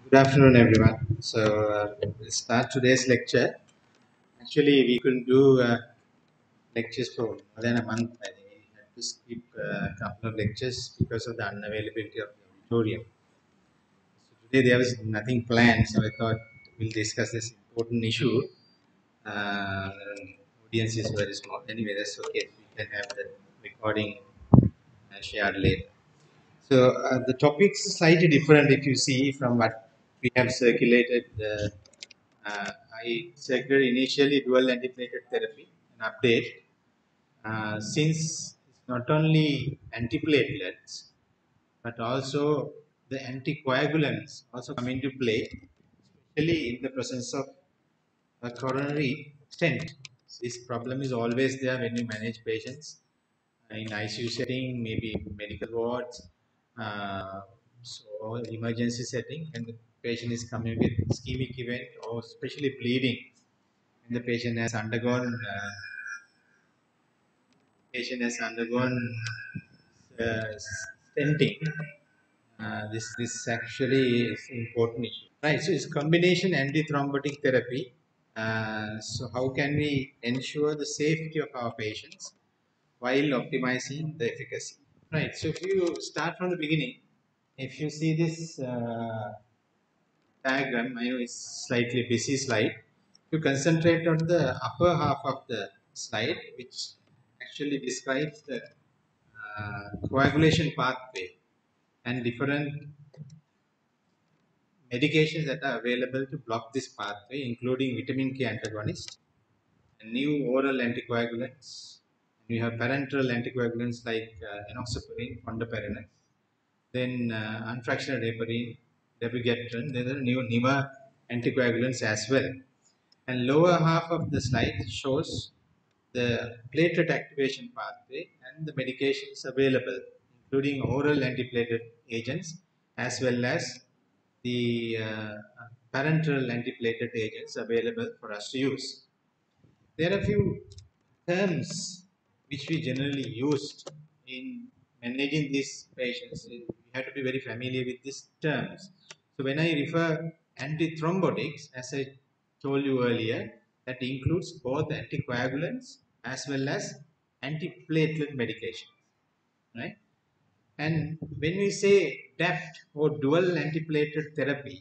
Good afternoon, everyone. We'll start today's lecture. Actually, we couldn't do lectures for more than a month. I think we had to skip a couple of lectures because of the unavailability of the auditorium. So today there was nothing planned, so I thought we'll discuss this important issue. Uh, Audience is very small. Anyway, that's okay. We can have the recording shared later. The topics is slightly different if you see from what we have circulated. I circulated initially dual antiplatelet therapy, an update, since it's not only antiplatelets but also the anticoagulants also come into play, especially in the presence of a coronary stent. This problem is always there when you manage patients in ICU setting, maybe medical wards, uh, so emergency setting, and the patient is coming with ischemic event or especially bleeding, and the patient has undergone uh, stenting. This actually is important issue, right? So it's combination antithrombotic therapy. So how can we ensure the safety of our patients while optimizing the efficacy? Right. So if you start from the beginning, if you see this diagram, I know it's slightly busy slide. You concentrate on the upper half of the slide, which actually describes the coagulation pathway and different medications that are available to block this pathway, including vitamin K antagonist, and new oral anticoagulants. You have parenteral anticoagulants like enoxaparin, fondaparinux, then unfractionated heparin, dabigatran. There are new newer anticoagulants as well. And lower half of the slide shows the platelet activation pathway and the medications available, including oral antiplatelet agents as well as the parenteral antiplatelet agents available for us to use. There are a few terms which we generally used in managing these patients. We have to be very familiar with these terms. So when I refer antithrombotics, as I told you earlier, that includes both anticoagulants as well as antiplatelet medication, right? And when we say DAPT or dual antiplatelet therapy,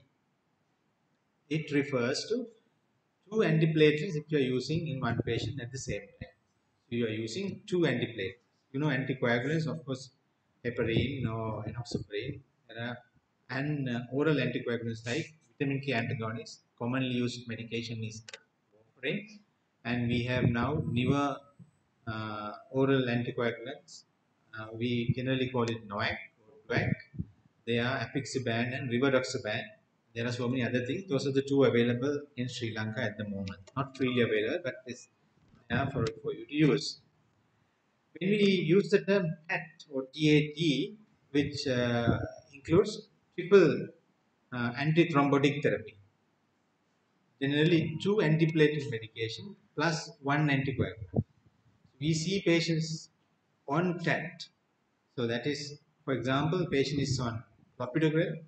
it refers to two antiplatelets if you are using in one patient at the same time. So you are using two antiplatelets. You know, anticoagulants, of course, heparin or enoxaparin, and oral anticoagulants like vitamin K antagonist. Commonly used medication is warfarin, and we have now newer oral anticoagulants. We generally call it NOAC or DUAC. They are apixaban and rivaroxaban. There are so many other things. Those are the two available in Sri Lanka at the moment. Not freely available, but it's there for you to use. When we use the term TAT or TAT, which includes triple antithrombotic therapy, generally two antiplatelet medication plus one anticoagulant. We see patients on TAT. So that is, for example, patient is on clopidogrel,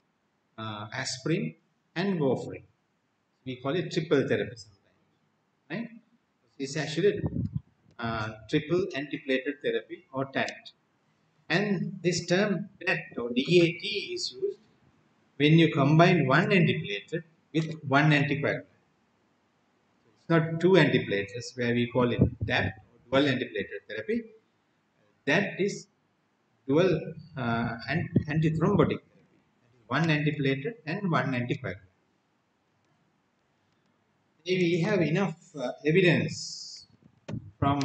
aspirin, and warfarin. We call it triple therapy sometimes, right? It's actually triple antiplatelet therapy or TAT. And this term DAT or DAT is used when you combine one antiplatelet with one anticoagulant. It's not two antiplatelets where we call it DAP or dual antiplatelet therapy. That is dual antithrombotic therapy. One antiplatelet and one anticoagulant. We have enough evidence from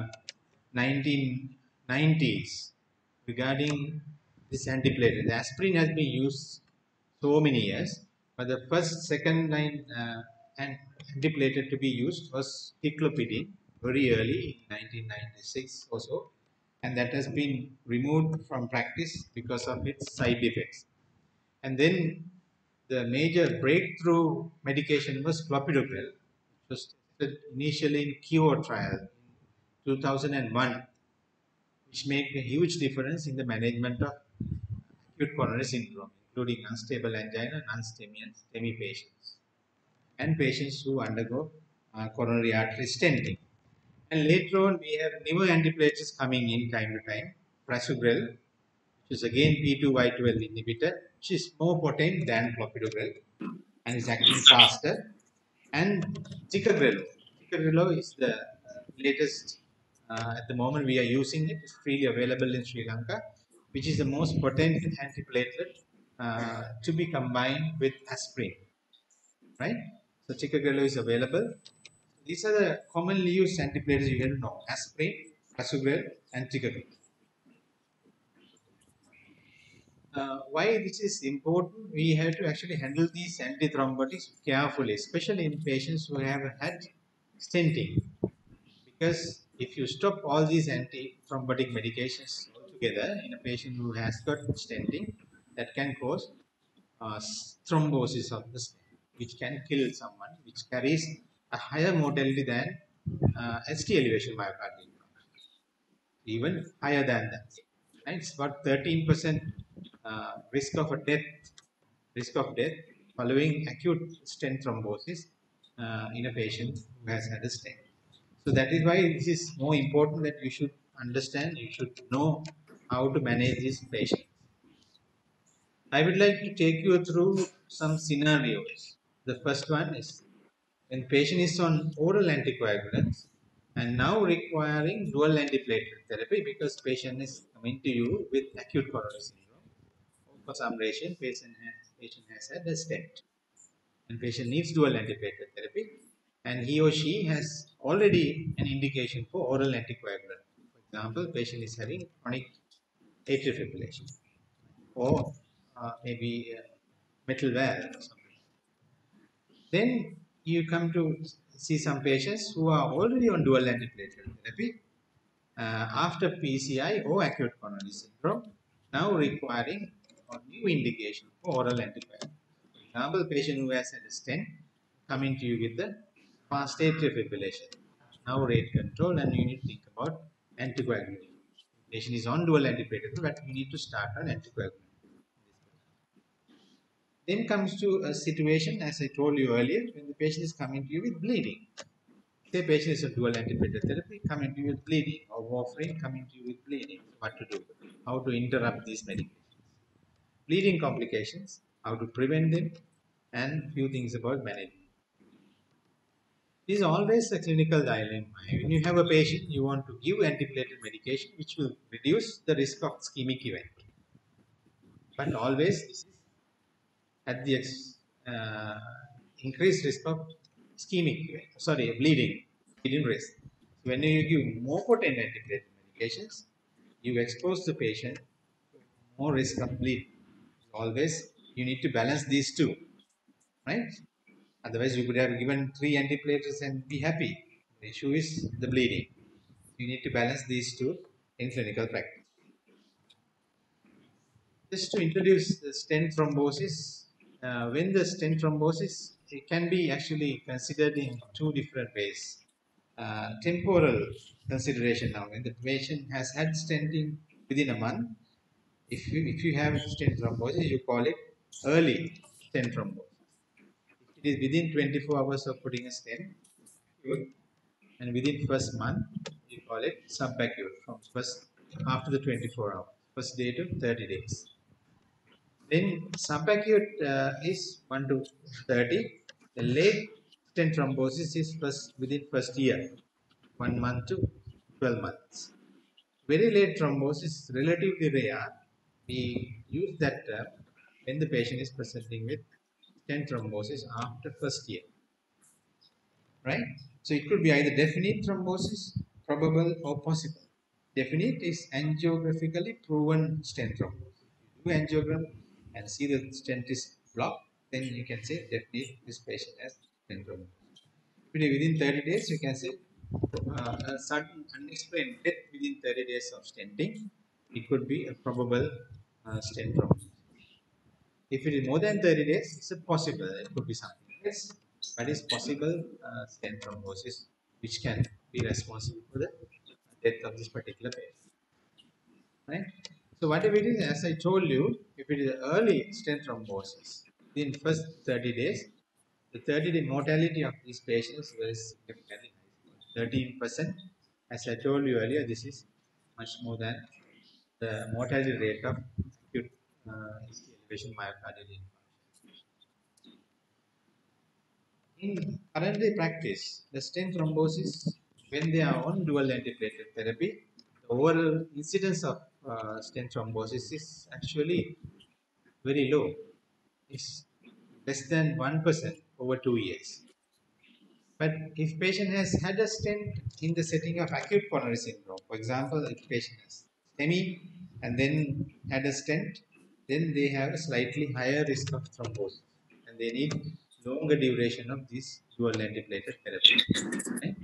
1990s regarding this antiplatelet. The aspirin has been used so many years, but the first second line antiplatelet to be used was ticlopidine very early in 1996 or so, and that has been removed from practice because of its side effects. And then the major breakthrough medication was clopidogrel, which was tested initially in KIO trial in 2001, which made a huge difference in the management of acute coronary syndrome. including unstable angina and STEMI patients, and patients who undergo coronary artery stenting. And later on, we have newer antiplatelets coming in time to time. Prasugrel, which is again P2Y12 inhibitor, which is more potent than clopidogrel and is acting faster. And ticagrelor. Ticagrelor is the latest, at the moment we are using it. It's freely available in Sri Lanka, which is the most potent antiplatelet to be combined with aspirin, right? So ticagrelor is available. These are the commonly used antiplatelets you have to know: aspirin, prasugrel, and ticagrelor. Why this is important? We have to actually handle these antithrombotics carefully, especially in patients who have had stenting. Because if you stop all these antithrombotic medications altogether in a patient who has got stenting, that can cause thrombosis of the stent, which can kill someone, which carries a higher mortality than ST elevation myocardial infarction, even higher than that. Right? It's about 13% risk of death following acute stent thrombosis in a patient who has had a stent. So that is why this is more important that you should understand, you should know how to manage these patients. I would like to take you through some scenarios. The first one is when patient is on oral anticoagulants and now requiring dual antiplatelet therapy because patient is coming to you with acute coronary syndrome. For some reason, patient has had a stent and patient needs dual antiplatelet therapy, and he or she has already an indication for oral anticoagulant. For example, patient is having chronic atrial fibrillation or maybe metal valve or something. Then you come to see some patients who are already on dual antiplatelet therapy after PCI or acute coronary syndrome, now requiring a new indication for oral anticoagulant. For example, patient who has had a stent coming to you with the fast atrial fibrillation, now rate control, and you need to think about anticoagulation. Patient is on dual antiplatelet, but you need to start an anticoagulant. Then comes to a situation, as I told you earlier, when the patient is coming to you with bleeding. Say patient is on dual antiplatelet therapy, coming to you with bleeding, or warfarin coming to you with bleeding. What to do? How to interrupt these medications? Bleeding complications, how to prevent them, and few things about management. This is always a clinical dilemma. When you have a patient, you want to give antiplatelet medication, which will reduce the risk of ischemic event. But always this is at the uh, increased risk of bleeding risk. So when you give more potent antiplatelet medications, you expose the patient to more risk of bleeding. Always, you need to balance these two, right? Otherwise, you could have given 3 antiplatelets and be happy. The issue is the bleeding. You need to balance these two in clinical practice. Just to introduce the stent thrombosis, when the stent thrombosis, it can be actually considered in two different ways. Temporal consideration now, when the patient has had stenting within a month, if you have stent thrombosis, you call it early stent thrombosis. If it is within 24 hours of putting a stent, good, and within first month, you call it subacute from first after the 24 hours, first day to 30 days. Then subacute is 1 to 30. The late stent thrombosis is within first year, 1 month to 12 months. Very late thrombosis is relatively rare. We use that term when the patient is presenting with stent thrombosis after first year, right? So it could be either definite thrombosis, probable, or possible. Definite is angiographically proven stent thrombosis. If you do angiogram and see the stent is blocked, then you can say definitely this patient has stent thrombosis. Within 30 days, you can say a sudden unexplained death within 30 days of stenting. It could be a probable stent thrombosis. If it is more than 30 days, it's a possible. It could be something else, but it's possible stent thrombosis, which can be responsible for the death of this particular patient. Right? So what if it is, as I told you, if it is early stent thrombosis, in first 30 days, the 30-day mortality of these patients was significantly high. 13%. As I told you earlier, this is much more than the mortality rate of acute elevation myocardial infarction. In current practice, the stent thrombosis, when they are on dual antiplatelet therapy, the overall incidence of stent thrombosis is actually very low. It's less than 1% over 2 years. But if patient has had a stent in the setting of acute coronary syndrome, for example, if patient has STEMI and then had a stent, then they have a slightly higher risk of thrombosis and they need longer duration of this dual antiplatelet therapy. Right?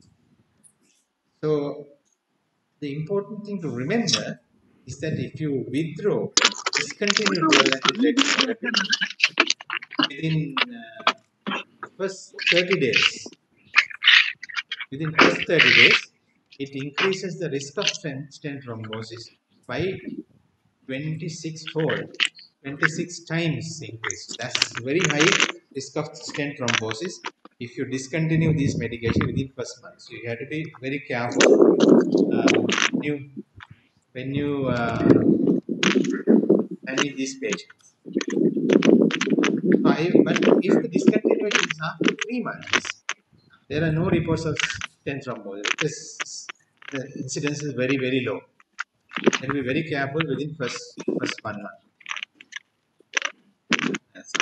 So the important thing to remember is that if you withdraw, discontinue dual antiplatelet therapy within first 30 days, within first 30 days, it increases the risk of stent thrombosis by 26-fold, 26 times increase. That's very high risk of stent thrombosis if you discontinue this medication within first month. So you have to be very careful when you manage these patients. But if the discontinuation is after 3 months, there are no reports of stent thrombosis because the incidence is very, very low. You have to be very careful within first 1 month. That's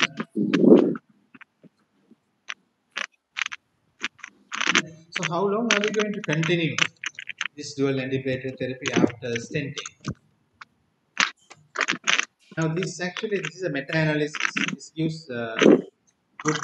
So how long are we going to continue this dual antiplatelet therapy after stenting? Now this is a meta-analysis. This gives good.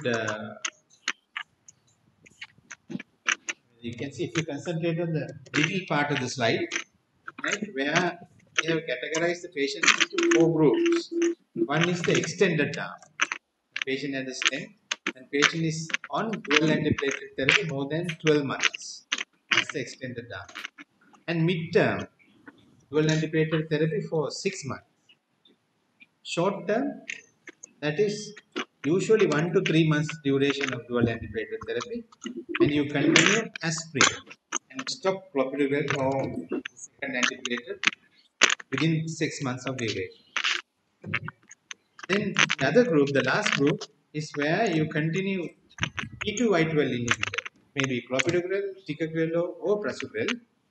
You can see if you concentrate on the middle part of the slide, right, where they have categorized the patients into 4 groups. One is the extended arm. The patient has a stent and patient is on dual antiplatelet therapy more than 12 months. That's the extended arm. And mid-term dual antiplatelet therapy for 6 months. Short term, that is usually 1 to 3 months duration of dual antiplatelet therapy, and you continue aspirin and stop clopidogrel or second antiplatelet within 6 months of duration. Then the other group, the last group, is where you continue P2Y12 inhibitor, maybe clopidogrel, ticagrelor, or prasugrel,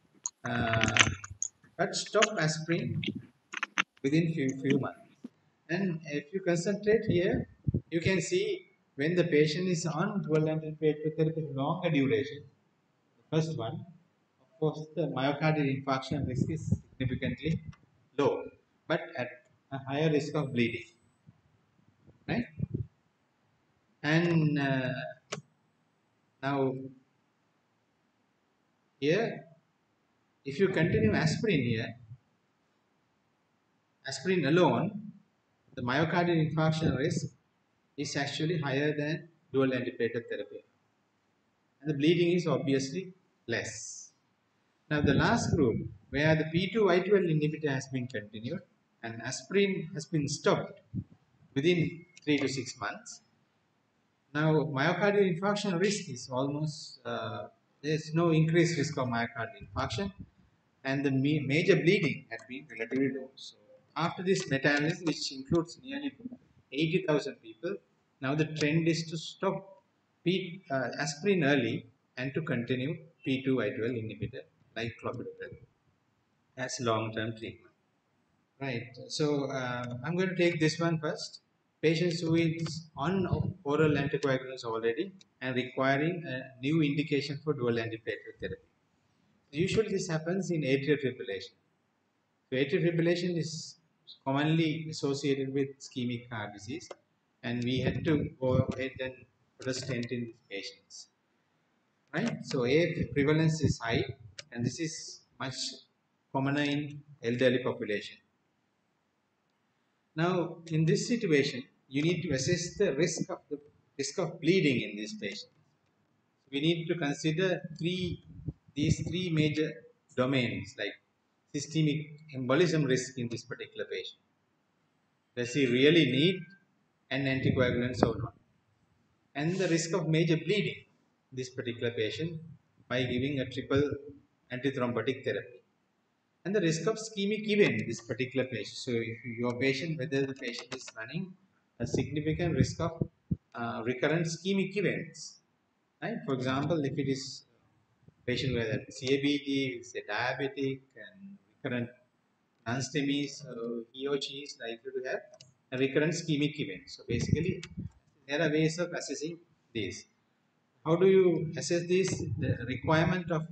but stop aspirin within few months. And if you concentrate here, you can see when the patient is on dual antiplatelet therapy longer duration, the first one, of course, the myocardial infarction risk is significantly low, but at a higher risk of bleeding, right? And now here, if you continue aspirin here, aspirin alone, the myocardial infarction risk is actually higher than dual antiplatelet therapy. And the bleeding is obviously less. Now the last group where the P2Y12 inhibitor has been continued and aspirin has been stopped within 3 to 6 months. Now myocardial infarction risk is almost, there is no increased risk of myocardial infarction and the major bleeding has been relatively low. So after this meta-analysis, which includes nearly 80,000 people, now the trend is to stop aspirin early and to continue P2Y12 inhibitor like clopidogrel as long-term treatment. Right. So I'm going to take this one first. Patients who is on oral anticoagulants already and requiring a new indication for dual antiplatelet therapy. Usually this happens in atrial fibrillation. So atrial fibrillation is commonly associated with ischemic heart disease, and we had to go ahead and put a stent in these patients. Right? So AF prevalence is high, and this is much commoner in elderly population. Now, in this situation, you need to assess the risk of bleeding in these patients. We need to consider these three major domains like systemic embolism risk in this particular patient. Does he really need an anticoagulant or not? And the risk of major bleeding in this particular patient by giving a triple antithrombotic therapy. And the risk of ischemic event in this particular patient. So if your patient, whether the patient is running a significant risk of recurrent ischemic events, right? For example, if it is patient with a CABG, is a diabetic and recurrent non-STEMI, so he or she is likely to have a recurrent ischemic event. So basically, there are ways of assessing this. How do you assess this? The requirement of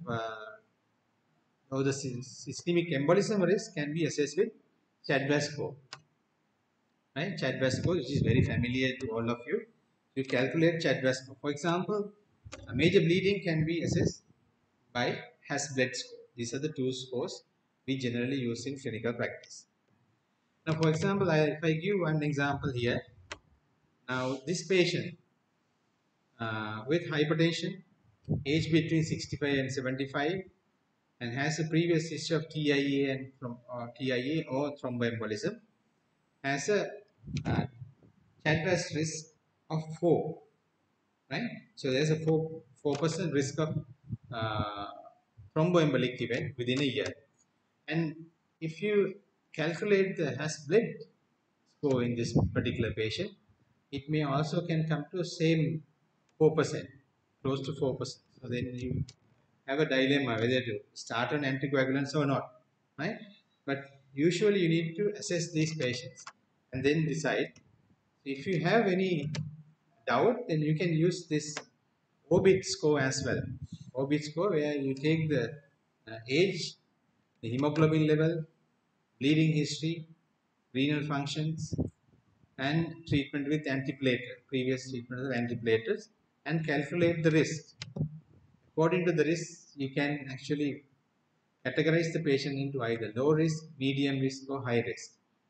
the systemic embolism risk can be assessed with Chadwick score. Right? Chadwick score, which is very familiar to all of you. You calculate Chadwick score. For example, a major bleeding can be assessed by Hasbled score. These are the two scores we generally use in clinical practice. Now, for example, if I give one example here. Now, this patient with hypertension, age between 65 and 75, and has a previous history of TIA and TIA or thromboembolism, has a uh, Chadwick risk of 4, right? So there's a 4% risk of uh, thromboembolic event within a year. And if you calculate the Hasbled score in this particular patient, it may also can come to same 4%, close to 4%. So then you have a dilemma whether to start on anticoagulants or not, right? But usually you need to assess these patients and then decide. If you have any doubt, then you can use this OBIT score as well. OBIT score where you take the age, the hemoglobin level, bleeding history, renal functions, and treatment with antiplatelet, previous treatment with antiplatelets, and calculate the risk. According to the risk, you can actually categorize the patient into either low risk, medium risk, or high risk.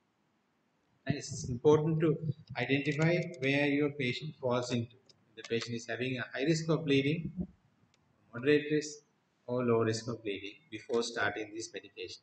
And it's important to identify where your patient falls into. The patient is having a high risk of bleeding, moderate risk, or low risk of bleeding before starting this medication.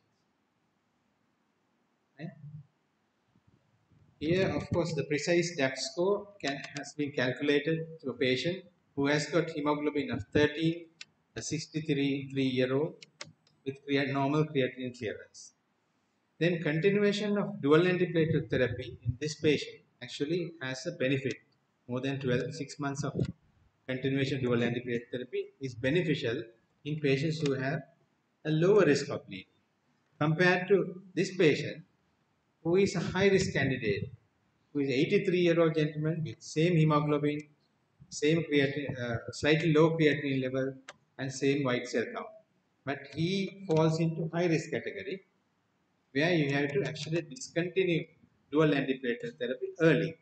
Right? Here, of course, the precise DAPT score has been calculated to a patient who has got hemoglobin of 13, a 63-year-old with normal creatinine clearance. Then continuation of dual antiplatelet therapy in this patient actually has a benefit. More than 6 months of continuation of dual antiplatelet therapy is beneficial in patients who have a lower risk of bleeding compared to this patient who is a high risk candidate, who is 83-year-old gentleman with same hemoglobin, same creatinine, slightly low creatinine level, and same white cell count. But he falls into high risk category where you have to actually discontinue dual antiplatelet therapy early.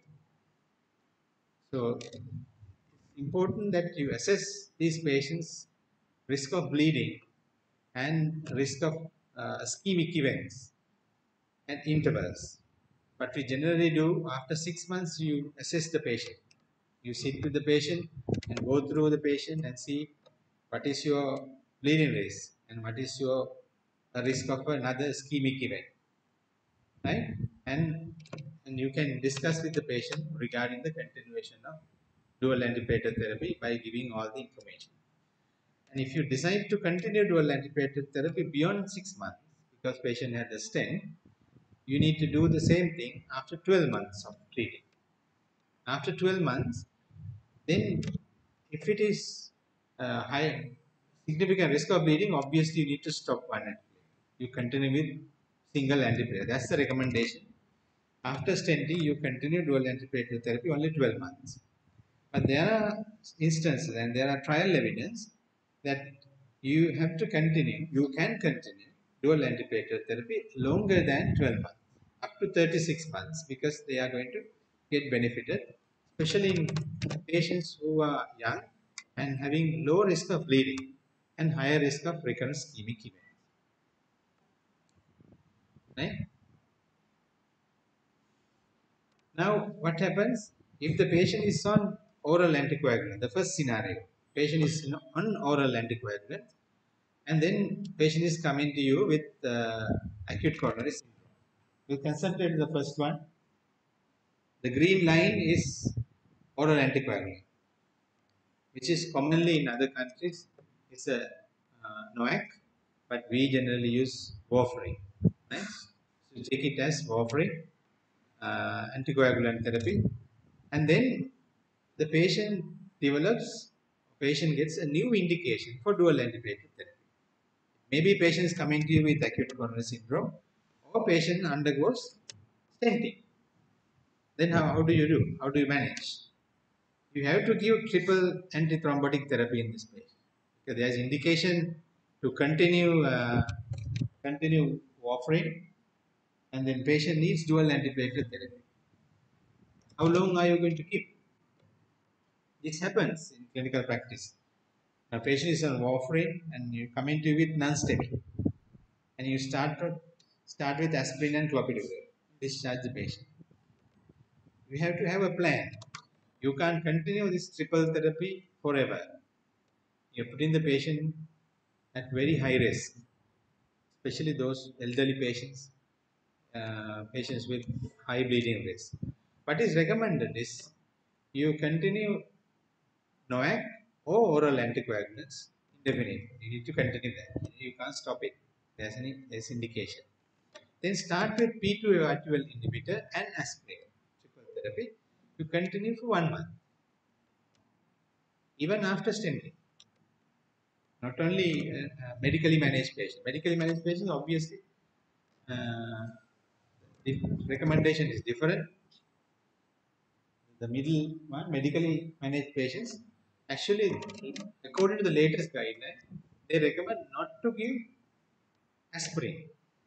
So it's important that you assess these patients' risk of bleeding and risk of ischemic events and intervals. But we generally do after 6 months you assess the patient. You sit with the patient and go through the patient and see what is your bleeding risk and what is your risk of another ischemic event, right? And you can discuss with the patient regarding the continuation of dual antiplatelet therapy by giving all the information. And if you decide to continue dual antiplatelet therapy beyond 6 months because patient had a stent, you need to do the same thing after 12 months of treating. After 12 months, then if it is high significant risk of bleeding, obviously you need to stop one antiplatelet. You continue with single antiplatelet. That's the recommendation. After stenting, you continue dual antiplatelet therapy only 12 months. But there are instances and there are trial evidence that you have to continue, you can continue dual antiplatelet therapy longer than 12 months, up to 36 months, because they are going to get benefited, especially in patients who are young and having low risk of bleeding and higher risk of recurrent ischemic events. Right? Now, what happens if the patient is on oral anticoagulant? The first scenario, patient is on oral anticoagulant and then patient is coming to you with acute coronary syndrome. We'll concentrate the first one. The green line is oral anticoagulant, which is commonly in other countries. It's a NOAC, but we generally use warfarin. Right? So take it as warfarin, anticoagulant therapy, and then the patient gets a new indication for dual antiplatelet therapy. Maybe patient is coming to you with acute coronary syndrome, or patient undergoes stenting. Then how do you do? How do you manage? You have to give triple antithrombotic therapy in this patient. Okay, there is indication to continue warfarin, and then patient needs dual antiplatelet therapy. How long are you going to keep? This happens in clinical practice. A patient is on warfarin and you come into with non-STEMI, and you start with aspirin and clopidogrel. Discharge the patient. You have to have a plan. You can't continue this triple therapy forever. You're putting the patient at very high risk, especially those elderly patients, patients with high bleeding risk. What is recommended is you continue NOAC or oral anticoagulants indefinitely. You need to continue that. You can't stop it. There's indication. Then start with P2 inhibitor and aspirin triple therapy. You continue for 1 month, even after stenting. Not only medically managed patients. Medically managed patients, obviously, the recommendation is different. The middle one, medically managed patients, actually, according to the latest guideline, they recommend not to give aspirin.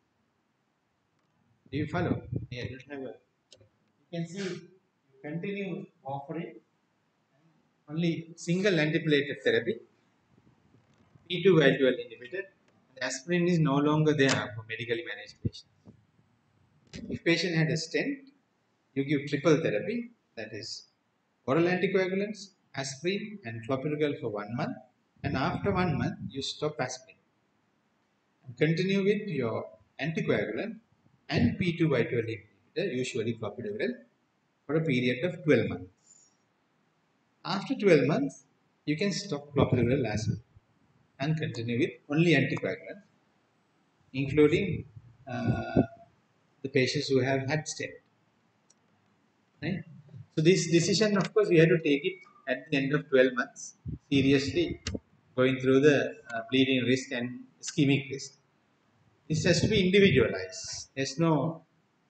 Do you follow? Yeah, you have a. You can see you continue offering only single antiplatelet therapy, P2 valvular inhibitor. Aspirin is no longer there for medically managed patients. If patient had a stent, you give triple therapy, that is oral anticoagulants, aspirin, and clopidogrel for 1 month, and after 1 month you stop aspirin. Continue with your anticoagulant and P2 by 12 inhibitor, usually clopidogrel, for a period of 12 months. After 12 months, you can stop clopidogrel as well and continue with only anticoagulant, including the patients who have had stent. Right? So this decision, of course, we have to take it at the end of 12 months, seriously going through the bleeding risk and ischemic risk. This has to be individualized. There's no,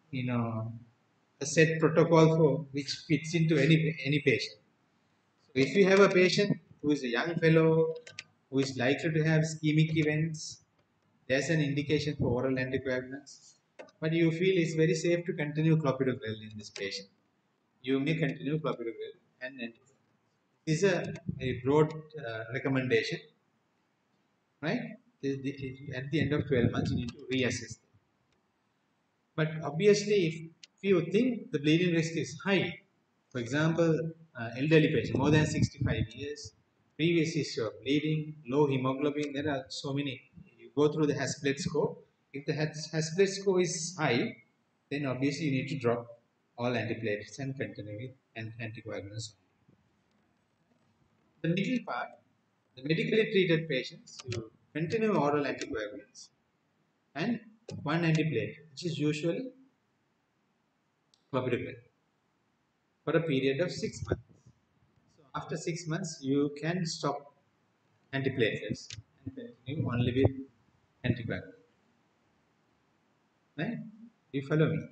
a set protocol for which fits into any patient. So if you have a patient who is a young fellow who is likely to have ischemic events, there's an indication for oral anticoagulants. But you feel it's very safe to continue clopidogrel in this patient. You may continue clopidogrel and anticoagulants. This is a broad recommendation, right? At the end of 12 months, you need to reassess. But obviously, if you think the bleeding risk is high, for example, elderly patient, more than 65 years, previous history of bleeding, low hemoglobin, there are so many. You go through the Hasbled score. If the Hasbled score is high, then obviously you need to drop all antiplatelets and continue with anticoagulants. The middle part, the medically treated patients, you continue oral anticoagulants and one antiplatelet, which is usually clopidogrel, for a period of 6 months. So after 6 months, you can stop antiplatelets and continue only with anticoagulant. Right? You follow me?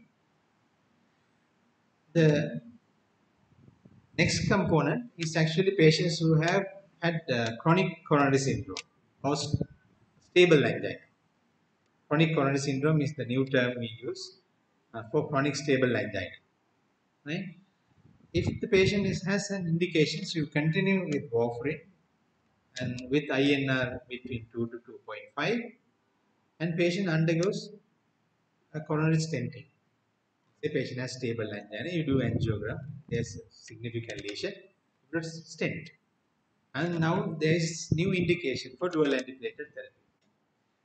The next component is actually patients who have had chronic coronary syndrome or stable angina. Chronic coronary syndrome is the new term we use for chronic stable angina. Right? If the patient has an indications, you continue with warfarin and with INR between 2 to 2.5, and patient undergoes a coronary stenting. The patient has stable angina, you do angiogram, there's a significant lesion, you stent. And now there is new indication for dual antiplatelet therapy.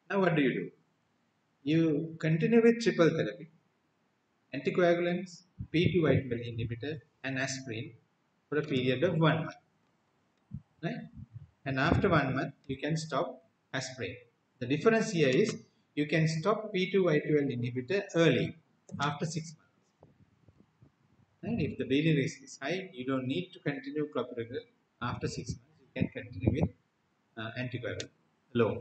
Now what do? You continue with triple therapy, anticoagulants, P2 vitamin inhibitor, and aspirin for a period of 1 month. Right? And after 1 month, you can stop aspirin. The difference here is you can stop P2Y12 inhibitor early, after 6 months. And if the bleeding risk is high, you don't need to continue clopidogrel after 6 months. You can continue with anticoagulant alone.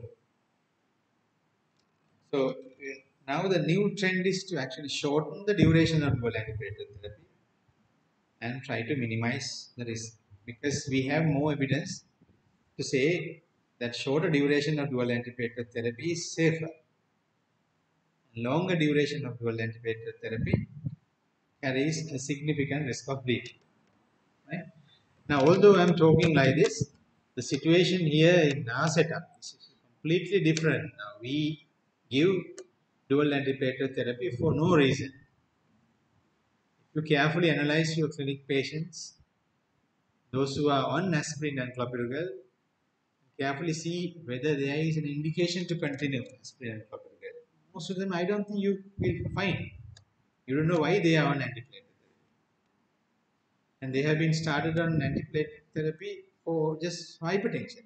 So now the new trend is to actually shorten the duration of dual antiplatelet therapy and try to minimize the risk, because we have more evidence to say that shorter duration of dual antiplatelet therapy is safer. Longer duration of dual antiplatelet therapy carries a significant risk of bleeding. Right? Now, although I am talking like this, the situation here in our setup is completely different. Now, we give dual antiplatelet therapy for no reason. If you carefully analyze your clinic patients, those who are on aspirin and clopidogrel, carefully see whether there is an indication to continue aspirin and clopidogrel. Most of them, I don't think you will find. You don't know why they are on antiplatelet therapy. And they have been started on antiplatelet therapy for just hypertension.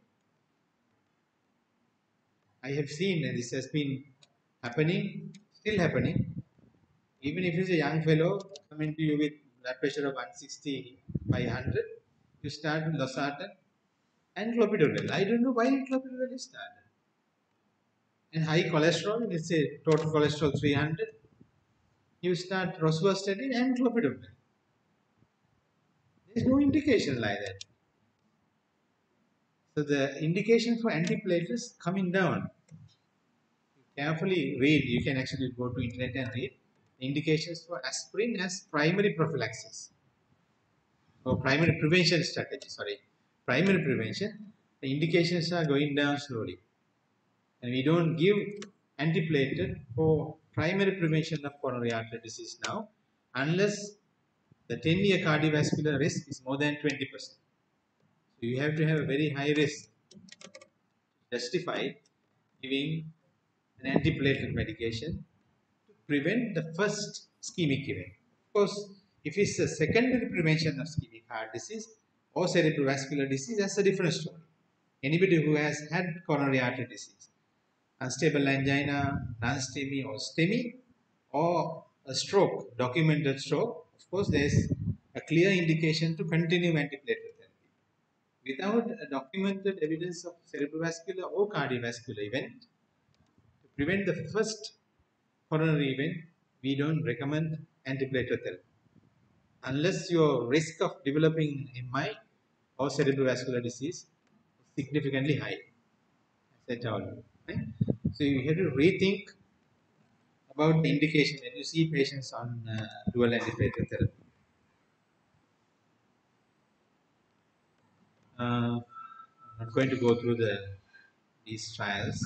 I have seen that this has been happening, still happening. Even if it's a young fellow coming to you with blood pressure of 160 by 100, you start with losartan and clopidogrel. I don't know why clopidogrel is started. And high cholesterol, let's say total cholesterol 300, you start rosuvastatin and clopidogrel. There is no indication like that. So the indication for antiplatelets coming down. Carefully read. You can actually go to internet and read indications for aspirin as primary prophylaxis or primary prevention strategy. Sorry, primary prevention. The indications are going down slowly, and we don't give antiplatelet for primary prevention of coronary artery disease now, unless the 10-year cardiovascular risk is more than 20%. So you have to have a very high risk to justify giving an antiplatelet medication to prevent the first ischemic event. Of course, if it's a secondary prevention of ischemic heart disease or cerebrovascular disease, that's a different story. Anybody who has had coronary artery disease, unstable angina, non-STEMI or STEMI, or a stroke, documented stroke, of course, there's a clear indication to continue antiplatelet therapy. Without a documented evidence of cerebrovascular or cardiovascular event, to prevent the first coronary event, we don't recommend antiplatelet therapy unless your risk of developing MI or cerebrovascular disease is significantly high. As I told you, right? So you have to rethink about the indication when you see patients on dual antiplatelet therapy. I'm not going to go through these trials.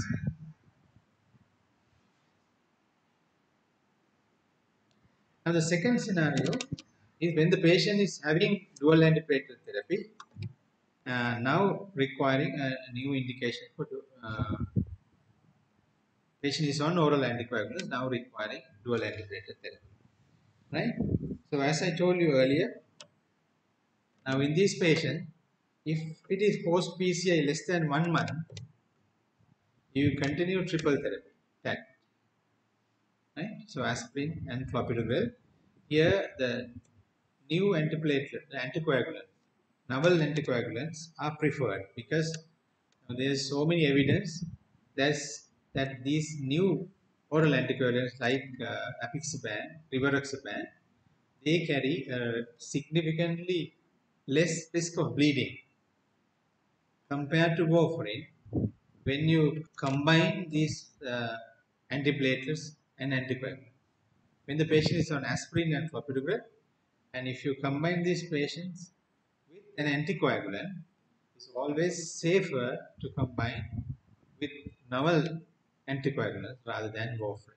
Now the second scenario is when the patient is having dual antiplatelet therapy, now requiring a new indication for patient is on oral anticoagulants, now requiring dual antiplatelet therapy, right? So as I told you earlier, now in this patient, if it is post PCI less than 1 month, you continue triple therapy, TAC, right? So aspirin and clopidogrel. Here the new antiplatelet, the anticoagulant, novel anticoagulants are preferred because there is so many evidence that these new oral anticoagulants like apixaban, rivaroxaban, they carry a significantly less risk of bleeding compared to warfarin when you combine these antiplatelets and anticoagulants. When the patient is on aspirin and clopidogrel, and if you combine these patients with an anticoagulant, it's always safer to combine with novel anticoagulants rather than warfarin.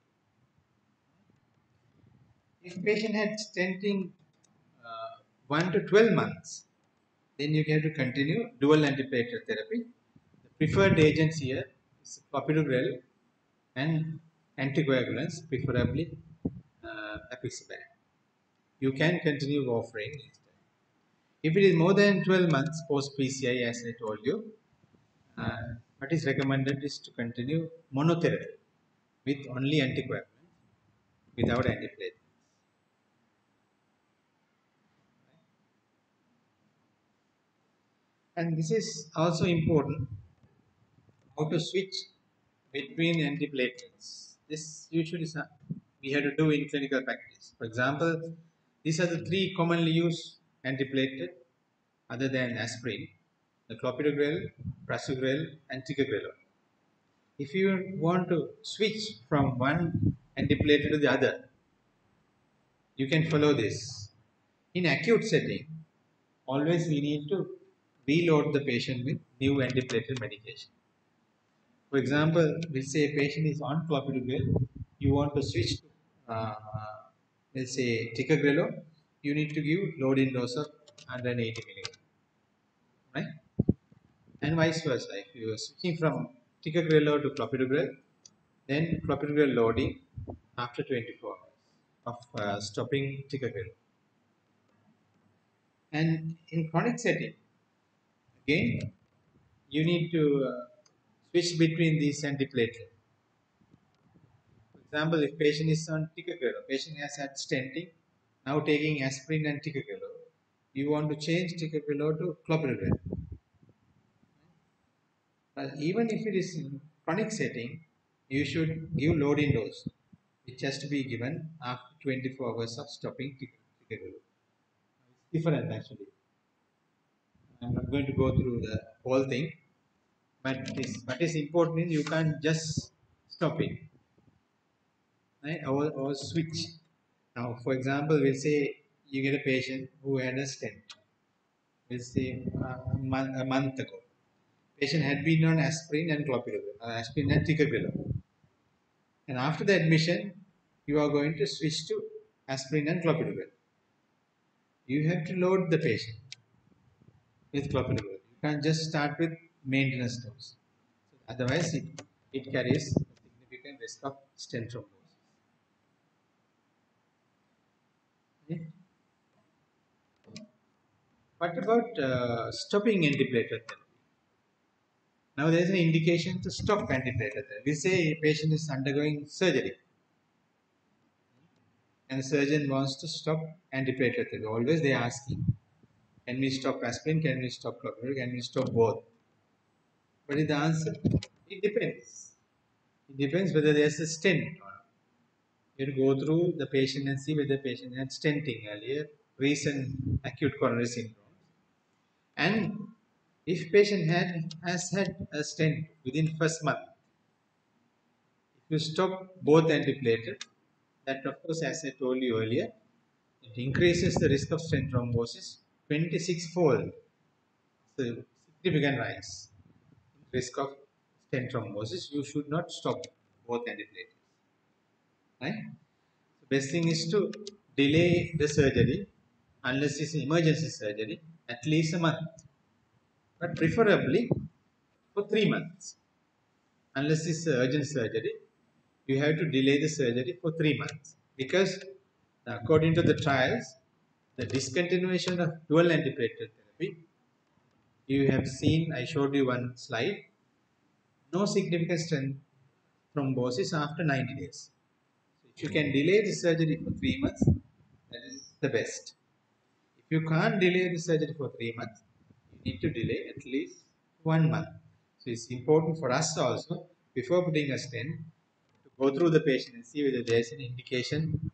If patient had stenting 1 to 12 months, then you have to continue dual antiplatelet therapy. The preferred agents here is clopidogrel and anticoagulants, preferably apixaban. You can continue warfarin instead. If it is more than 12 months post PCI, as I told you, what is recommended is to continue monotherapy with only anticoagulants without antiplatelets. And this is also important, how to switch between antiplatelets. This usually we have to do in clinical practice. For example, these are the three commonly used antiplatelet other than aspirin: the clopidogrel, prasugrel, and ticagrelor. If you want to switch from one antiplatelet to the other, you can follow this. In acute setting, always we need to reload the patient with new antiplatelet medication. For example, we'll say a patient is on clopidogrel, you want to switch to, let's say, ticagrelor, you need to give loading dose of 180 milligram, right? And vice versa. If you are switching from ticagrelor to clopidogrel, then clopidogrel loading after 24 hours of stopping ticagrelor. And in chronic setting, again, you need to switch between these antiplatelet. For example, if patient is on ticagrelor, patient has had stenting, now taking aspirin and ticagrelor, you want to change ticagrelor to clopidogrel. But even if it is in chronic setting, you should give loading dose, which has to be given after 24 hours of stopping ticagrelor. It's different actually. I'm not going to go through the whole thing, but what is important is you can't just stop it, right? Or switch. Now, for example, we'll say you get a patient who had a stent. We'll say a month ago. Patient had been on aspirin and clopidogrel, aspirin and ticagrelor. And after the admission, you are going to switch to aspirin and clopidogrel. You have to load the patient with clopidogrel. You can't just start with maintenance dose. Otherwise, it carries a significant risk of stent thrombosis. Okay. What about stopping antiplatelet therapy? Now there is an indication to stop antiplatelet therapy. We say a patient is undergoing surgery and the surgeon wants to stop antiplatelet therapy. Always they are asking, can we stop aspirin, can we stop clopidogrel, can we stop both? What is the answer? It depends. It depends whether there is a stent or not. You have to go through the patient and see whether the patient had stenting earlier, recent acute coronary syndrome. And if patient has had a stent within first month, if you stop both antiplatelet, that of course, as I told you earlier, it increases the risk of stent thrombosis 26-fold. So significant rise in risk of stent thrombosis. You should not stop both antiplatelets. Right? The best thing is to delay the surgery unless it's emergency surgery at least a month, but preferably for 3 months. Unless it's urgent surgery, you have to delay the surgery for 3 months, because according to the trials, the discontinuation of dual antiplatelet therapy, you have seen, I showed you one slide, no significant stent thrombosis after 90 days. So if you can delay the surgery for 3 months, that is the best. If you can't delay the surgery for 3 months, you need to delay at least 1 month. So it's important for us also, before putting a stent, to go through the patient and see whether there is an indication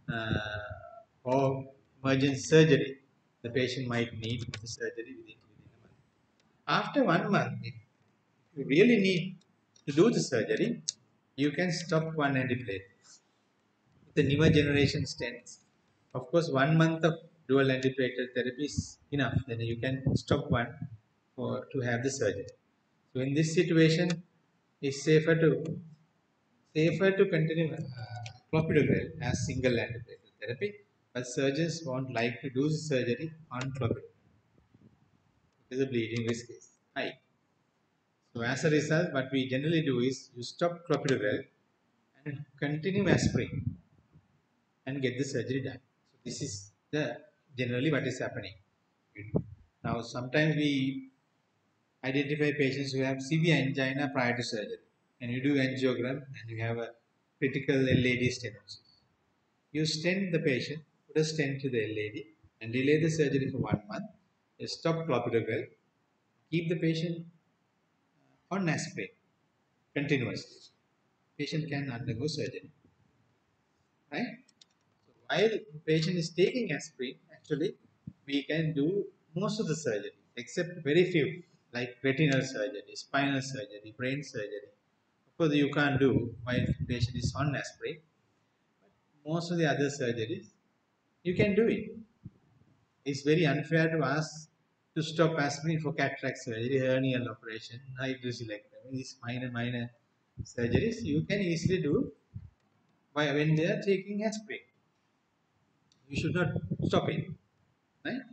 or emergent surgery. The patient might need the surgery within a month. After 1 month, if you really need to do the surgery, you can stop one antiplatelet. The newer generation stents, of course, 1 month of dual antiplatelet therapy is enough. Then you can stop one to have the surgery. So in this situation, it's safer to continue clopidogrel as single antiplatelet therapy, but surgeons won't like to do the surgery on clopidogrel because the bleeding risk is high. So as a result, what we generally do is you stop clopidogrel and continue aspirin and get the surgery done. So this is the generally what is happening. Now sometimes we identify patients who have severe angina prior to surgery, and you do angiogram and you have a critical LAD stenosis. You stent the patient, put a stent to the LAD, and delay the surgery for 1 month. You stop clopidogrel, keep the patient on aspirin continuously. Patient can undergo surgery, right? So while the patient is taking aspirin, actually we can do most of the surgery except very few like retinal surgery, spinal surgery, brain surgery. Of course, you can't do while the patient is on aspirin. Most of the other surgeries you can do it. It's very unfair to ask to stop aspirin for cataract surgery, hernial operation, hydrocelectomy, these minor surgeries you can easily do when they are taking aspirin. You should not stop it, right?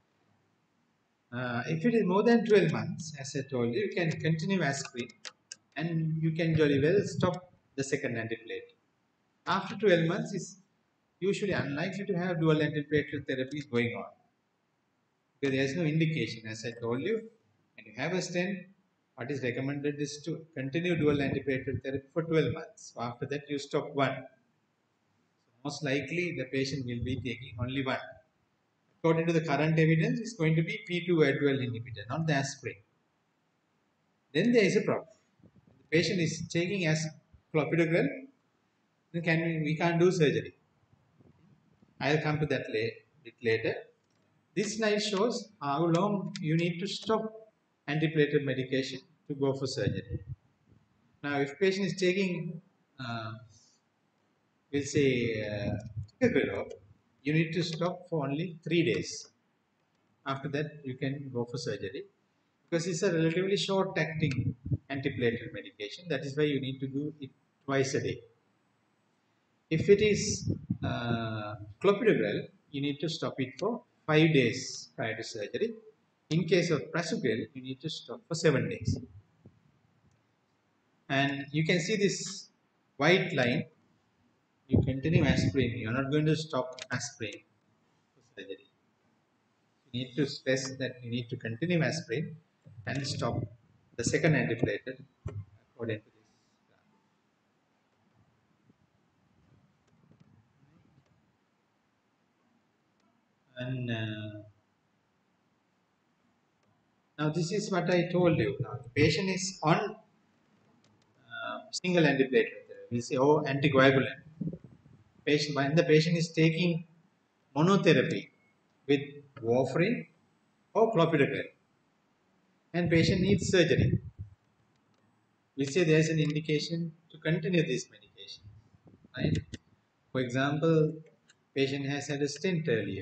If it is more than 12 months, as I told you, you can continue aspirin and you can jolly well stop the second antiplatelet. After 12 months, it's usually unlikely to have dual antiplatelet therapy going on because there is no indication. As I told you, when you have a stent, what is recommended is to continue dual antiplatelet therapy for 12 months. So after that, you stop one. So most likely, the patient will be taking only one. According to the current evidence, it's going to be P2Y12 inhibitor, not the aspirin. Then there is a problem. The patient is taking as clopidogrel, then we can't do surgery. I'll come to that bit later. This slide shows how long you need to stop antiplatelet medication to go for surgery. Now, if patient is taking, we'll say, ticagrelor, you need to stop for only 3 days. After that, you can go for surgery because it's a relatively short acting antiplatelet medication. That is why you need to do it twice a day. If it is clopidogrel, you need to stop it for 5 days prior to surgery. In case of prasugrel, you need to stop for 7 days. And you can see this white line. You continue aspirin. You are not going to stop aspirin for surgery. You need to stress that you need to continue aspirin and stop the second antiplatelet according to this. And now this is what I told you. Now the patient is on single antiplatelet therapy. We say anticoagulant. Patient when the patient is taking monotherapy with warfarin or clopidogrel, and patient needs surgery. We say there is an indication to continue this medication. Right? For example, patient has had a stent earlier.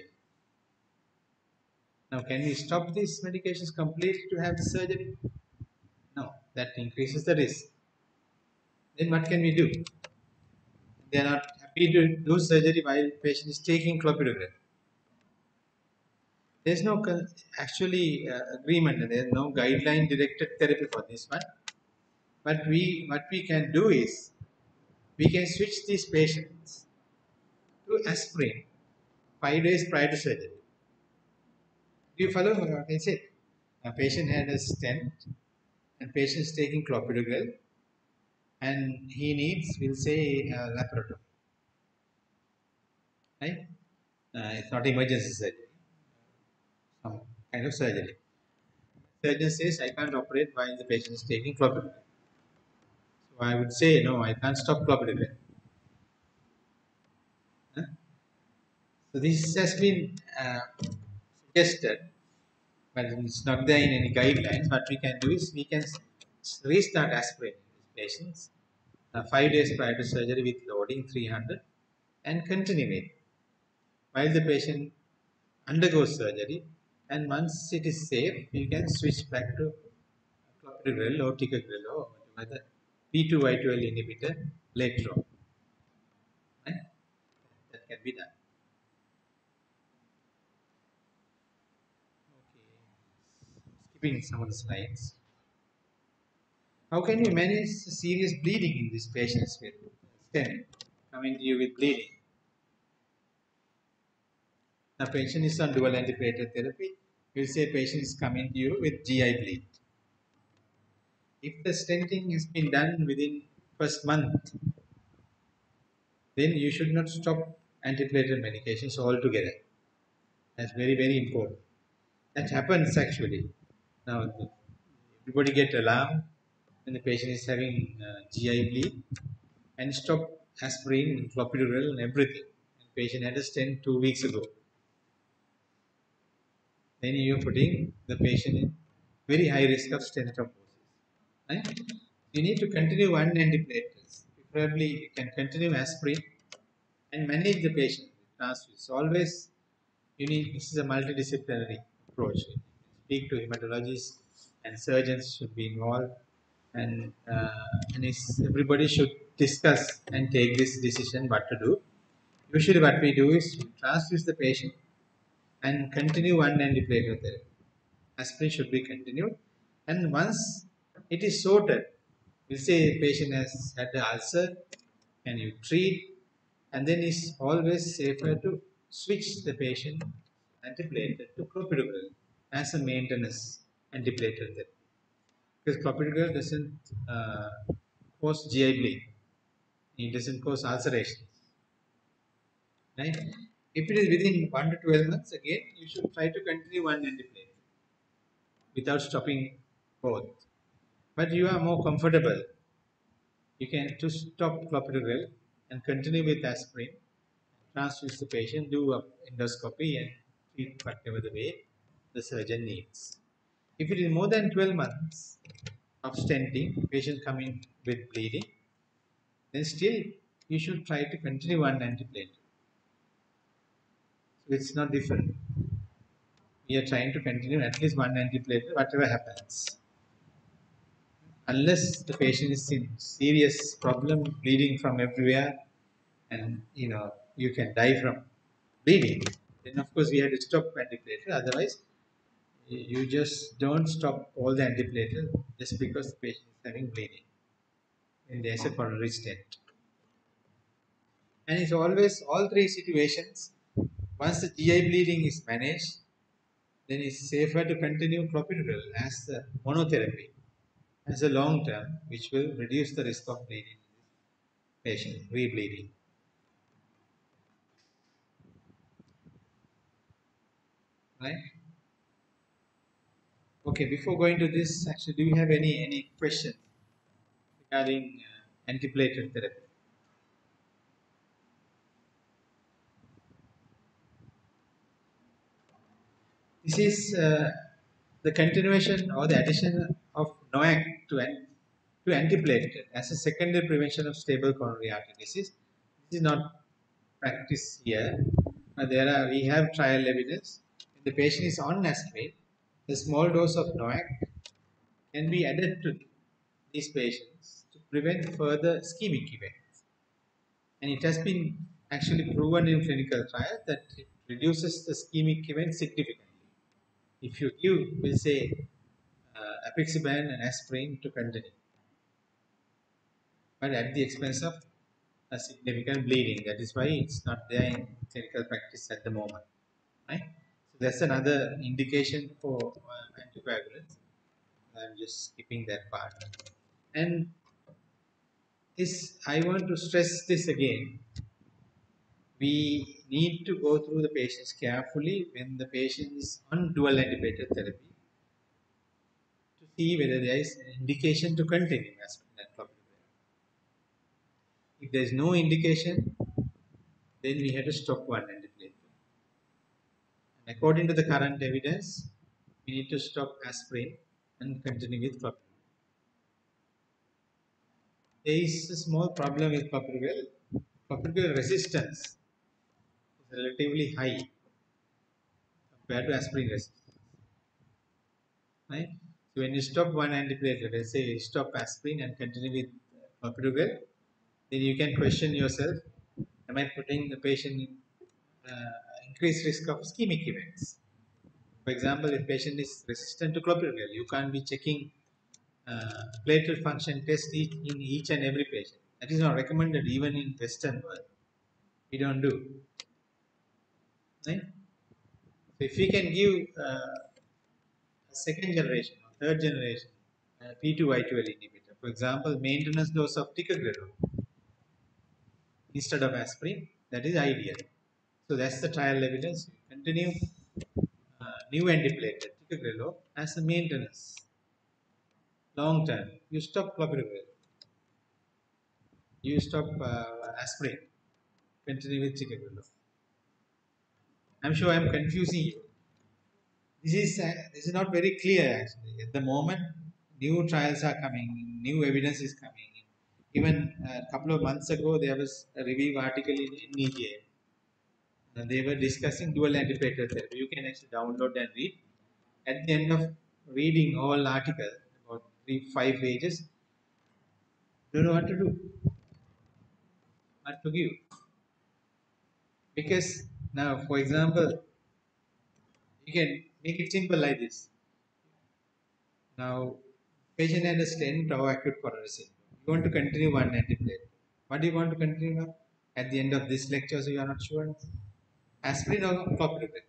Now, can we stop these medications completely to have the surgery? No, that increases the risk. Then what can we do? They are not happy to do surgery while patient is taking clopidogrel. There is no actually agreement. There is no guideline directed therapy for this one. But what we can do is we can switch these patients to aspirin 5 days prior to surgery. Do you follow what I said? A patient had a stent and patient is taking clopidogrel and he needs, we'll say, laparotomy. Right? It's not emergency surgery, some kind of surgery. Surgeon says, I can't operate while the patient is taking clopidogrel. So I would say, no, I can't stop clopidogrel. Huh? So this has been suggested, but it's not there in any guidelines. What we can do is we can restart aspirin in these patients 5 days prior to surgery with loading 300 and continue it while the patient undergoes surgery. And once it is safe, you can switch back to clopidogrel or ticagrelor or whatever the P2Y12 inhibitor later on. Right? That can be done. Okay. Skipping some of the slides. How can you manage serious bleeding in these patients with stent coming to you with bleeding. Now patient is on dual antiplatelet therapy. You will say patient is coming to you with GI bleed. If the stenting has been done within first month, then you should not stop antiplatelet medications altogether. That's very, very important. That happens actually. Now, everybody get alarmed when the patient is having GI bleed and stop aspirin, clopidogrel, and everything. The patient had a stent 2 weeks ago. Then you are putting the patient in very high risk of stent thrombosis. Right? You need to continue one antiplatelets. Preferably, you can continue aspirin and manage the patient with transfusions. Always, you need. This is a multidisciplinary approach. Speak to hematologists and surgeons should be involved, and everybody should discuss and take this decision what to do. Usually, what we do is transfuse the patient and continue one antiplatelet therapy. Aspirin should be continued, and once it is sorted, we say a patient has had the ulcer, and you treat, and then it's always safer to switch the patient antiplatelet to clopidogrel as a maintenance antiplatelet therapy. Because clopidogrel doesn't cause GI bleed, it doesn't cause ulceration. Right? If it is within 1 to 12 months, again, you should try to continue one antiplatelet without stopping both. But you are more comfortable. You can to stop clopidogrel and continue with aspirin, transfuse the patient, do a endoscopy, and treat whatever the way the surgeon needs. If it is more than 12 months of stenting, patient coming with bleeding, then still you should try to continue one antiplatelet. So it's not different. We are trying to continue at least one antiplatelet, whatever happens. Unless the patient is in serious problem, bleeding from everywhere, and you can die from bleeding, then of course we have to stop antiplatelet. Otherwise, you just don't stop all the antiplatelet just because the patient is having bleeding and there's a coronary stent. And it's always all three situations. Once the GI bleeding is managed, then it's safer to continue clopidogrel as the monotherapy as a long term, which will reduce the risk of bleeding in this patient, rebleeding. Right? Okay, before going to this, actually, do you have any questions regarding antiplatelet therapy? This is the continuation or the addition of NOAC to antiplatelet as a secondary prevention of stable coronary artery disease. This is not practice here. We have trial evidence. When the patient is on aspirin, a small dose of NOAC can be added to these patients to prevent further ischemic events. And it has been actually proven in clinical trials that it reduces the ischemic events significantly. If you give, we'll say, apixaban and aspirin to continue, but at the expense of a significant bleeding. That is why it's not there in clinical practice at the moment. Right? So that's another indication for anticoagulants. I'm just skipping that part. And this, I want to stress this again. We need to go through the patients carefully when the patient is on dual antiplatelet therapy to see whether there is an indication to continue aspirin and clopidogrel. If there is no indication, then we have to stop one antiplatelet. And according to the current evidence, we need to stop aspirin and continue with clopidogrel. There is a small problem with clopidogrel. Clopidogrel resistance is relatively high compared to aspirin resistance. Right? So when you stop one antiplatelet, let's say you stop aspirin and continue with clopidogrel, then you can question yourself: am I putting the patient in increased risk of ischemic events? For example, if patient is resistant to clopidogrel, you can't be checking platelet function test in each and every patient. That is not recommended even in Western world. We don't do. Right? So if we can give a second generation or third generation P2Y12 inhibitor, for example, maintenance dose of ticagrelor instead of aspirin, that is ideal. So that's the trial evidence. Continue new antiplatelet ticagrelor as a maintenance long term. You stop clopidogrel, you stop aspirin, continue with ticagrelor. I'm sure I'm confusing you. This is not very clear actually. At the moment, new trials are coming, new evidence is coming. Even a couple of months ago, there was a review article in EGA. And they were discussing dual antiplatelet therapy. You can actually download and read. At the end of reading whole article, about 5 pages, don't know what to do, what to give. Because now, for example, you can make it simple like this. Now, patient had a stent or acute coronary syndrome. You want to continue one antiplatelet. What do you want to continue now? At the end of this lecture, so you are not sure. Aspirin or clopidogrel?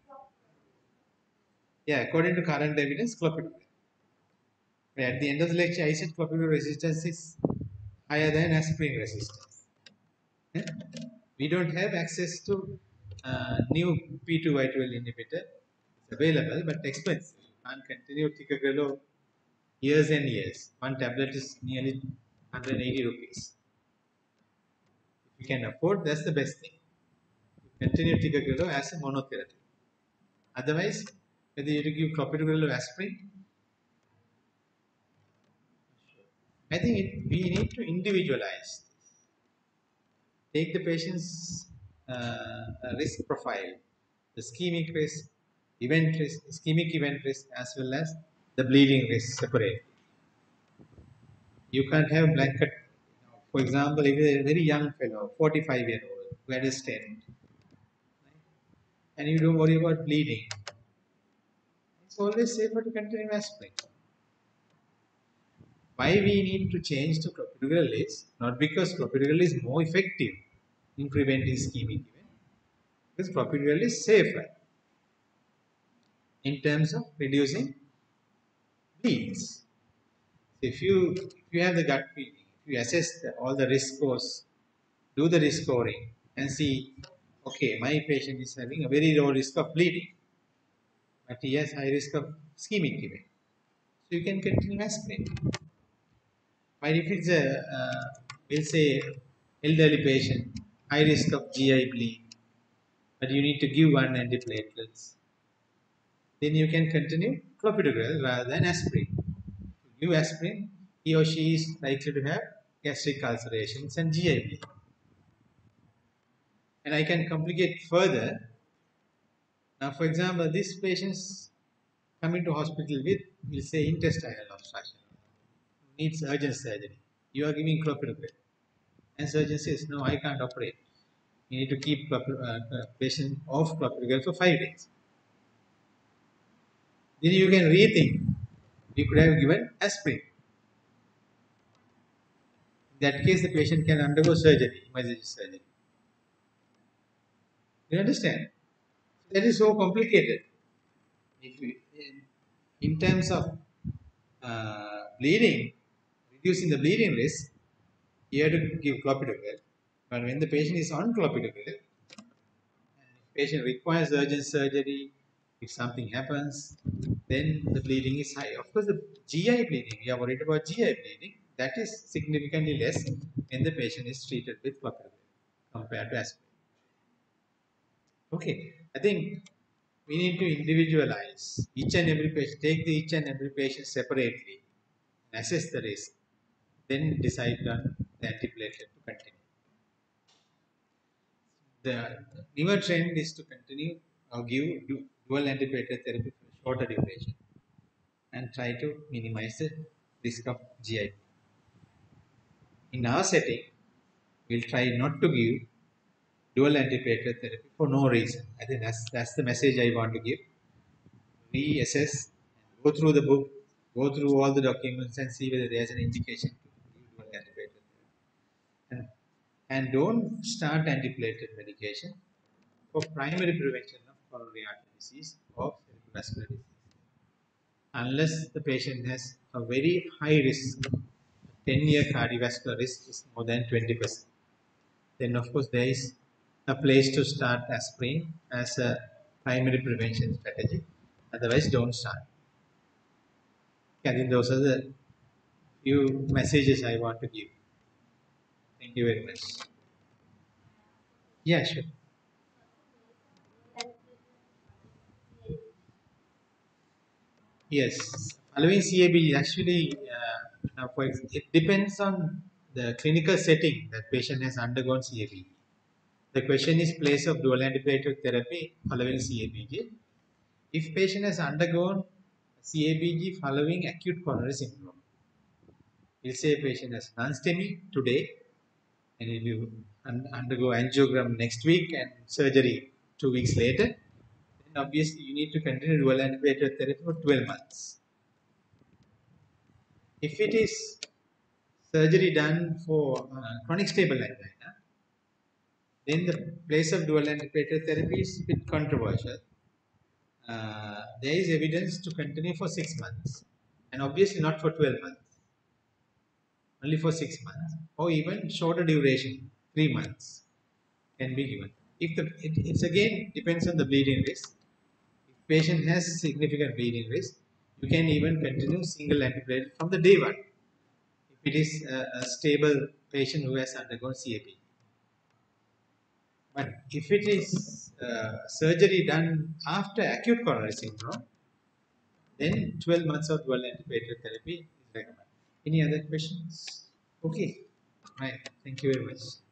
Yeah, according to current evidence, clopidogrel. But at the end of the lecture, I said clopidogrel resistance is higher than aspirin resistance. Yeah? We don't have access to new P2Y12 inhibitor. It's available, but expensive. You can't continue ticagrelor years and years. One tablet is nearly 180 rupees. If you can afford, that's the best thing. Continue ticagrelor as a monotherapy. Otherwise, whether you give clopidogrel or aspirin, I think we need to individualize. Take the patient's risk profile, the ischemic event risk, as well as the bleeding risk separate. You can't have blanket. For example, if a very young fellow, 45-year-old, who had a stent, and you don't worry about bleeding, it's always safer to continue aspirin. Why we need to change to clopidogrel is not because clopidogrel is more effective in preventing ischemic event, because clopidogrel is safer in terms of reducing bleeds. If you have the gut feeling, if you assess all the risk scores, do the risk scoring and see, okay, my patient is having a very low risk of bleeding, but he has high risk of ischemic event. So you can continue aspirin. But if it's a, we'll say, elderly patient, high risk of GI bleed, but you need to give one antiplatelets, then you can continue clopidogrel rather than aspirin. Give aspirin, he or she is likely to have gastric ulcerations and GI bleed. And I can complicate further. Now, for example, these patients coming to hospital with, we'll say, intestinal obstruction, needs urgent surgery. You are giving clopidogrel. And surgeon says, no, I can't operate. You need to keep patient off clopidogrel for 5 days. Then you can rethink. You could have given aspirin. In that case, the patient can undergo surgery, emergency surgery. You understand? That is so complicated. If we, in terms of bleeding, reducing the bleeding risk, you have to give clopidogrel. But when the patient is on clopidogrel, patient requires urgent surgery, if something happens, then the bleeding is high. Of course, the GI bleeding, we are worried about GI bleeding, that is significantly less when the patient is treated with clopidogrel compared to aspirin. Okay, I think we need to individualize each and every patient, take each and every patient separately, assess the risk, then decide on the antiplatelet to continue. The newer trend is to continue or give dual antiplatelet therapy for shorter duration and try to minimize the risk of GI. In our setting, we'll try not to give dual antiplatelet therapy for no reason. I think that's the message I want to give. Reassess, go through the book, go through all the documents and see whether there's an indication to give dual antiplatelet therapy. And and don't start antiplatelet medication for primary prevention of coronary artery disease or cerebrovascular disease unless the patient has a very high risk. 10-year cardiovascular risk is more than 20%. Then of course there is a place to start aspirin as a primary prevention strategy. Otherwise, don't start. I think those are the few messages I want to give. Thank you very much. Yeah, sure. Yes, following CAB actually, it depends on the clinical setting that patient has undergone CABG. The question is place of dual antiplatelet therapy following CABG. If patient has undergone CABG following acute coronary syndrome, we'll say patient has non-STEMI today and he will undergo angiogram next week and surgery 2 weeks later, then obviously you need to continue dual antiplatelet therapy for 12 months. If it is surgery done for chronic stable angina, then the place of dual antiplatelet therapy is a bit controversial. There is evidence to continue for 6 months and obviously not for 12 months, only for 6 months or even shorter duration, 3 months can be given. If it's again depends on the bleeding risk. If patient has significant bleeding risk, you can even continue single antiplatelet from the day one. If it is a stable patient who has undergone CAP. But if it is surgery done after acute coronary syndrome, then 12 months of dual antiplatelet therapy is recommended. Any other questions? Okay, right. Thank you very much.